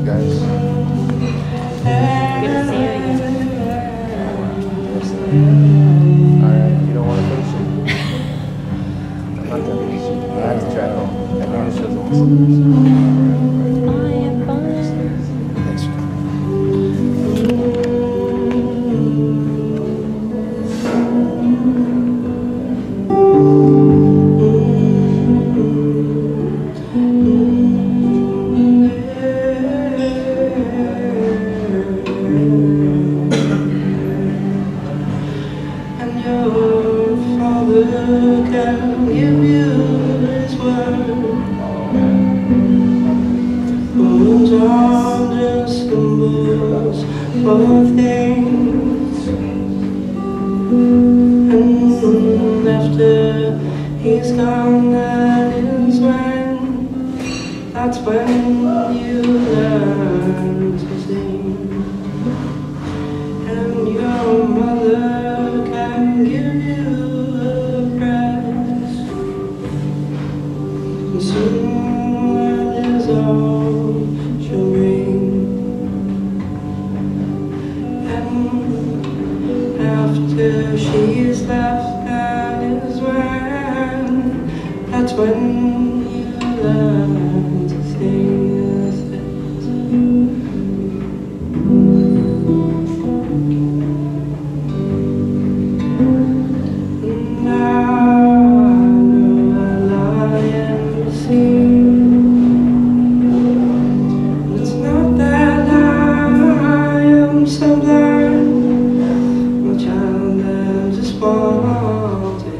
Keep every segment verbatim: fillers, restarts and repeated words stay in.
guys. Good to see you again. Alright, you don't want to finish it? I'm not gonna finish it. I have to track home. I know this show's almost over. I am fine. Thanks. Can give you his word. Words are just symbols for things, and after he's gone, that is when, that's when you learn to sing. And your mother can give you soon that is all she'll bring. And after she's left, that is when, that's when you learn to sing. It's not that I am so blind, my child, I'm just wanted.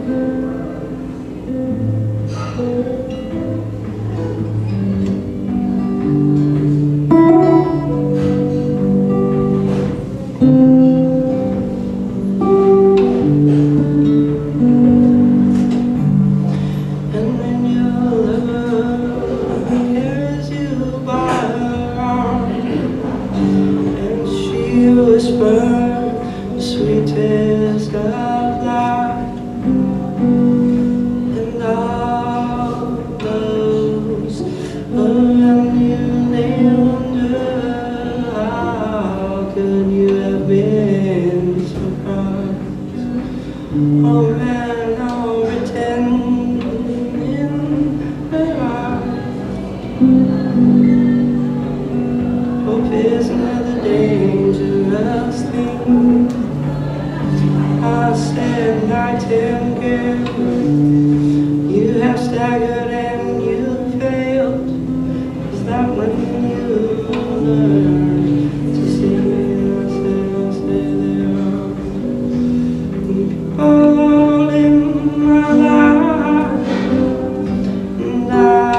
And when your lover carries you by her arm, and she whispers the sweetest of lies, and all those around you, they wonder, how could you have been surprised? Oh man, I'll pretend in her eyes. Hope is another dangerous thing. I said nightingale, you have staggered and you failed. Is that when you learn to sing? I said, I stay there. All in my life, and I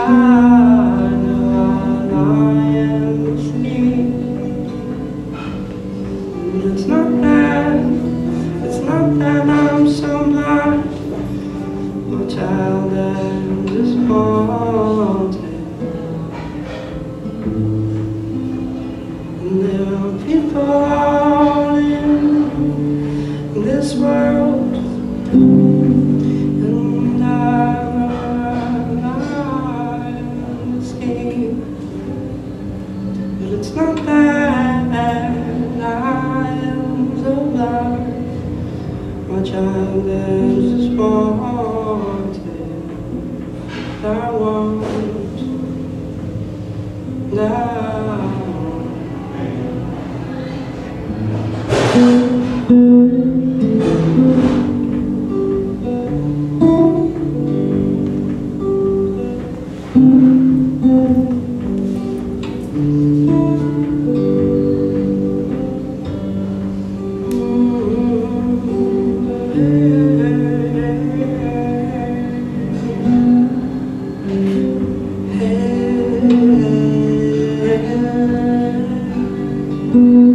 know I am asleep. It's not that, it's not that I'm so blind, my child, I'm just haunted. And there are people all in this world, and I, I escape. But it's not that I am so blind, my child, is just wanted. I want now. Hey, hey, hey.